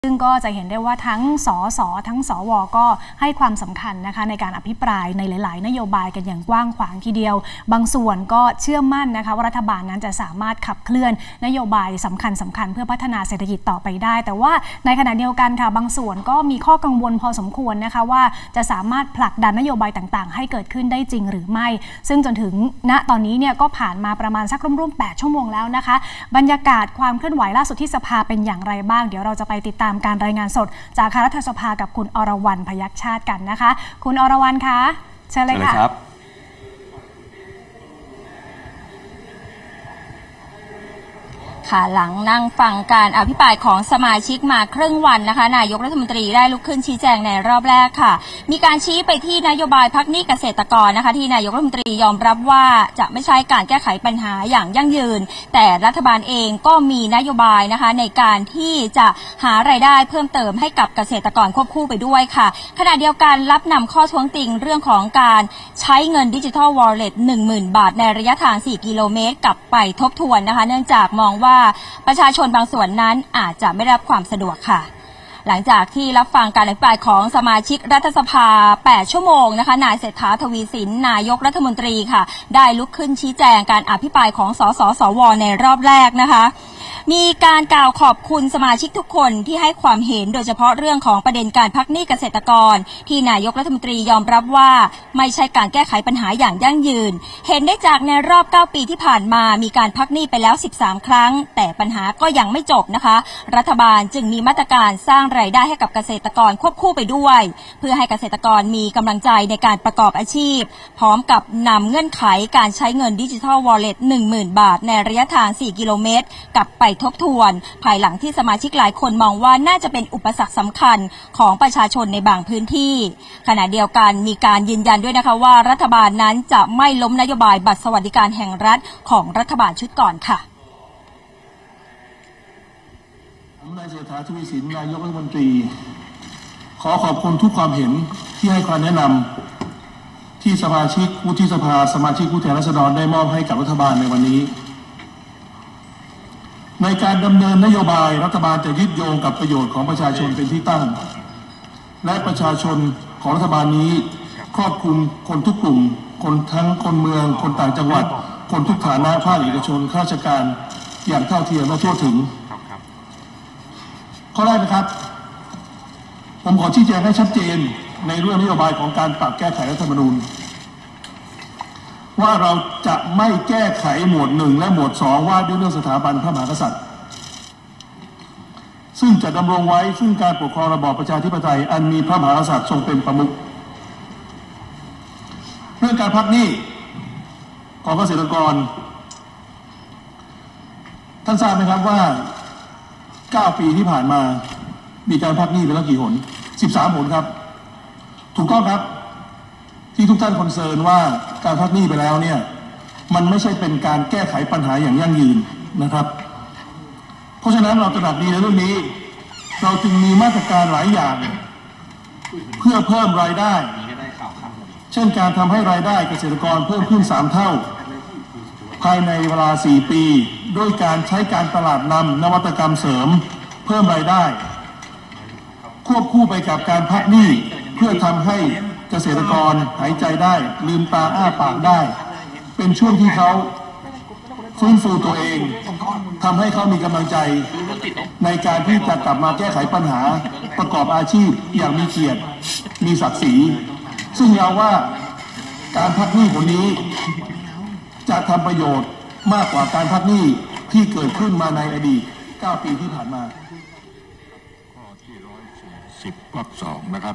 ซึ่งก็จะเห็นได้ว่าทั้งสสทั้งสวก็ให้ความสำคัญนะคะในการอภิปรายในหลายๆนโยบายกันอย่างกว้างขวางทีเดียวบางส่วนก็เชื่อมั่นนะคะว่ารัฐบาลนั้นจะสามารถขับเคลื่อนนโยบายสำคัญเพื่อพัฒนาเศรษฐกิจต่อไปได้แต่ว่าในขณะเดียวกันค่ะบางส่วนก็มีข้อกังวลพอสมควรนะคะว่าจะสามารถผลักดันนโยบายต่างๆให้เกิดขึ้นได้จริงหรือไม่ซึ่งจนถึงณตอนนี้เนี่ยก็ผ่านมาประมาณสักร่วมๆ8 ชั่วโมงแล้วนะคะบรรยากาศความเคลื่อนไหวล่าสุดที่สภาเป็นอย่างไรบ้างเดี๋ยวเราจะไปติดตามการรายงานสดจากรัฐสภากับคุณอรวรรณ พยัคฆ์ชาติกันนะคะคุณอรวรรณคะเชิญเลยค่ะหลังนั่งฟังการอภิปรายของสมาชิกมาครึ่งวันนะคะนายกรัฐมนตรีได้ลุกขึ้นชี้แจงในรอบแรกค่ะมีการชี้ไปที่นโยบายพักหนี้เกษตรกรนะคะที่นายกรัฐมนตรียอมรับว่าจะไม่ใช่การแก้ไขปัญหาอย่างยั่งยืนแต่รัฐบาลเองก็มีนโยบายนะคะในการที่จะหารายได้เพิ่มเติมให้กับเกษตรกรควบคู่ไปด้วยค่ะขณะเดียวกันรับนำข้อท้วงติงเรื่องของการใช้เงินดิจิทัลวอลเล็ต 10,000 บาทในระยะทาง4 กิโลเมตรกลับไปทบทวนนะคะเนื่องจากมองว่าประชาชนบางส่วนนั้นอาจจะไม่ได้รับความสะดวกค่ะหลังจากที่รับฟังการอภิปรายของสมาชิกรัฐสภา8 ชั่วโมงนะคะนายเศรษฐา ทวีสินนายกรัฐมนตรีค่ะได้ลุกขึ้นชี้แจงการอภิปรายของสสสวในรอบแรกนะคะมีการกล่าวขอบคุณสมาชิกทุกคนที่ให้ความเห็นโดยเฉพาะเรื่องของประเด็นการพักหนี้เกษตรกรที่นายกรัฐมนตรียอมรับว่าไม่ใช่การแก้ไขปัญหาอย่างยั่งยืนเห็นได้จากในรอบ9 ปีที่ผ่านมามีการพักหนี้ไปแล้ว13 ครั้งแต่ปัญหาก็ยังไม่จบนะคะรัฐบาลจึงมีมาตรการสร้างรายได้ให้กับเกษตรกรควบคู่ไปด้วยเพื่อให้เกษตรกรมีกำลังใจในการประกอบอาชีพพร้อมกับนำเงื่อนไขการใช้เงินดิจิทัลวอลเล็ต 10,000 บาทในระยะทาง4 กิโลเมตรกลับไปทบทวนภายหลังที่สมาชิกหลายคนมองว่าน่าจะเป็นอุปสรรคสำคัญของประชาชนในบางพื้นที่ขณะเดียวกันมีการยืนยันด้วยนะคะว่ารัฐบาลนั้นจะไม่ล้มนโยบายบัตรสวัสดิการแห่งรัฐของรัฐบาลชุดก่อนค่ะนายเศรษฐา ทวีสินนายกรัฐมนตรีขอขอบคุณทุกความเห็นที่ให้ความแนะนำที่สมาชิกวุฒิสภาสมาชิกผู้แทนราษฎรได้มอบให้กับรัฐบาลในวันนี้ในการดำเนินนโยบายรัฐบาลจะยึดโยงกับประโยชน์ของประชาชนเป็นที่ตั้งและประชาชนของรัฐบาลนี้ครอบคลุมคนทุกกลุ่มคนทั้งคนเมืองคนต่างจังหวัดคนทุกฐานะภาคเอกชนข้าราชการอย่างเท่าเทียมและทั่วถึงข้อแรกนะครับผมขอชี้แจงให้ชัดเจนในเรื่องนโยบายของการปรับแก้ไขรัฐธรรมนูญว่าเราจะไม่แก้ไขหมวด1และหมวด2ว่าด้วยเรื่องสถาบันพระมหากษัตริย์ซึ่งจะดำรงไว้ซึ่งการปกครองระบอบประชาธิปไตยอันมีพระมหากษัตริย์ทรงเป็นประมุขเรื่องการพักหนี้ของเกษตรกรท่านทราบไหมครับว่า9 ปีที่ผ่านมามีการพักหนี้ไปแล้วกี่หน13 หนครับถูกต้องครับที่ทุกท่านคอนเซิร์นว่าการพักหนี้ไปแล้วเนี่ยมันไม่ใช่เป็นการแก้ไขปัญหาอย่างยั่งยืนนะครับเพราะฉะนั้นเราตระหนักดีในเรื่องนี้เราจึงมีมาตรการหลายอย่างเพื่อเพิ่มรายได้เช่นการทำให้รายได้เกษตรกรเพิ่มขึ้น3 เท่าภายในเวลา4 ปีด้วยการใช้การตลาดนำนวัตกรรมเสริมเพิ่มรายได้ควบคู่ไปกับการพักหนี้เพื่อทำให้เกษตรกรหายใจได้ลืมตาอ้าปากได้เป็นช่วงที่เขาฟื้นฟูตัวเองทำให้เขามีกำลังใจในการที่จะกลับมาแก้ไขปัญหาประกอบอาชีพอย่างมีเกียรติมีศักดิ์ศรีซึ่งเราว่าการพักหนี้ผลนี้จะทำประโยชน์มากกว่าการพักหนี้ที่เกิดขึ้นมาในอดีต9 ปีที่ผ่านมาข้อที่140 วรรค 2นะครับ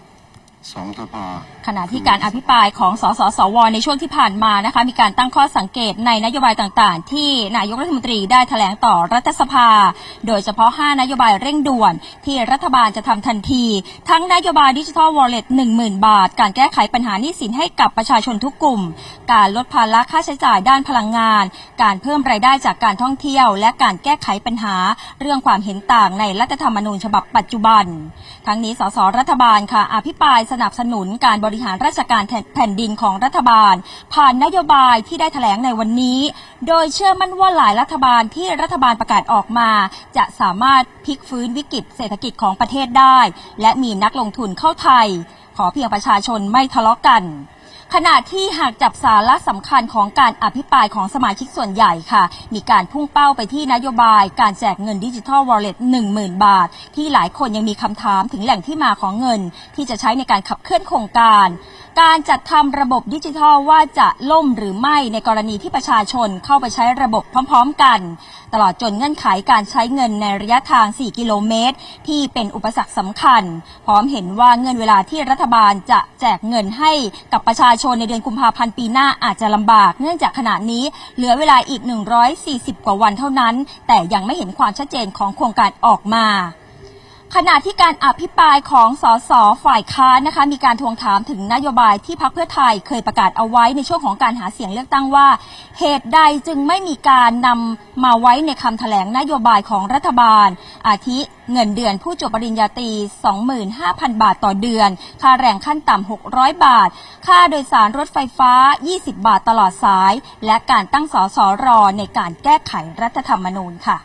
ขณะที่การอภิปรายของสสสวในช่วงที่ผ่านมานะคะมีการตั้งข้อสังเกตในนโยบายต่างๆที่นายกรัฐมนตรีได้แถลงต่อรัฐสภาโดยเฉพาะ5 นโยบายเร่งด่วนที่รัฐบาลจะทำทันทีทั้งนโยบายดิจิทัลวอลเล็ต 10,000 บาทการแก้ไขปัญหาหนี้สินให้กับประชาชนทุกกลุ่มการลดภาระค่าใช้จ่ายด้านพลังงานการเพิ่มรายได้จากการท่องเที่ยวและการแก้ไขปัญหาเรื่องความเห็นต่างในรัฐธรรมนูญฉบับปัจจุบันทั้งนี้สสรัฐบาลค่ะอภิปรายสนับสนุนการบริหารราชการแผ่นดินของรัฐบาลผ่านนโยบายที่ได้แถลงในวันนี้โดยเชื่อมั่นว่าหลายรัฐบาลที่รัฐบาลประกาศออกมาจะสามารถพลิกฟื้นวิกฤตเศรษฐกิจของประเทศได้และมีนักลงทุนเข้าไทยขอเพียงประชาชนไม่ทะเลาะกันขณะที่หากจับสาระสำคัญของการอภิปรายของสมาชิกส่วนใหญ่ค่ะมีการพุ่งเป้าไปที่นโยบายการแจกเงินดิจิทัลวอลเล็ต 10,000 บาทที่หลายคนยังมีคำถามถึงแหล่งที่มาของเงินที่จะใช้ในการขับเคลื่อนโครงการการจัดทำระบบดิจิทัลว่าจะล่มหรือไม่ในกรณีที่ประชาชนเข้าไปใช้ระบบพร้อมๆกันตลอดจนเงื่อนไขการใช้เงินในระยะทาง 4 กิโลเมตรที่เป็นอุปสรรคสำคัญพร้อมเห็นว่าเงื่อนเวลาที่รัฐบาลจะแจกเงินให้กับประชาชนในเดือนกุมภาพันธ์ปีหน้าอาจจะลำบากเนื่องจากขณะนี้เหลือเวลาอีก140 กว่าวันเท่านั้นแต่ยังไม่เห็นความชัดเจนของโครงการออกมาขณะที่การอภิปรายของสสฝ่ายค้านนะคะมีการทวงถามถึงนโยบายที่พรรคเพื่อไทยเคยประกาศเอาไว้ในช่วงของการหาเสียงเลือกตั้งว่าเหตุใดจึงไม่มีการนำมาไว้ในคำแถลงนโยบายของรัฐบาลอาทิเงินเดือนผู้จบปริญญาตรี 25,000 บาทต่อเดือนค่าแรงขั้นต่ำ600 บาทค่าโดยสารรถไฟฟ้า20 บาทตลอดสายและการตั้งสสร.ในการแก้ไขรัฐธรรมนูญค่ะ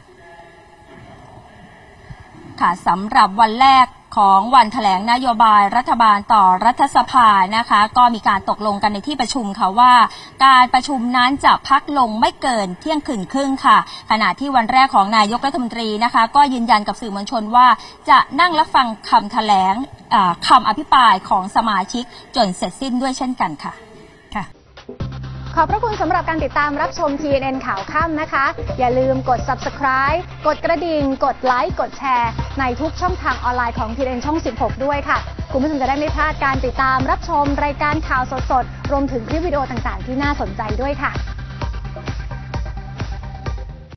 สำหรับวันแรกของวันแถลงนโยบายรัฐบาลต่อรัฐสภานะคะก็มีการตกลงกันในที่ประชุมค่ะว่าการประชุมนั้นจะพักลงไม่เกินเที่ยงคืนครึ่งค่ะขณะที่วันแรกของนายกรัฐมนตรีนะคะก็ยืนยันกับสื่อมวลชนว่าจะนั่งรับฟังคำแถลงคำอภิปรายของสมาชิกจนเสร็จสิ้นด้วยเช่นกันค่ะขอบพระคุณสำหรับการติดตามรับชม TNN ข่าวค่ำนะคะอย่าลืมกด Subscribe กดกระดิ่งกดไลค์กดแชร์ในทุกช่องทางออนไลน์ของ TNN ช่อง 16 ด้วยค่ะคุณผู้ชมจะได้ไม่พลาดการติดตามรับชมรายการข่าวสดๆรวมถึงคลิปวิดีโอต่างๆที่น่าสนใจด้วยค่ะ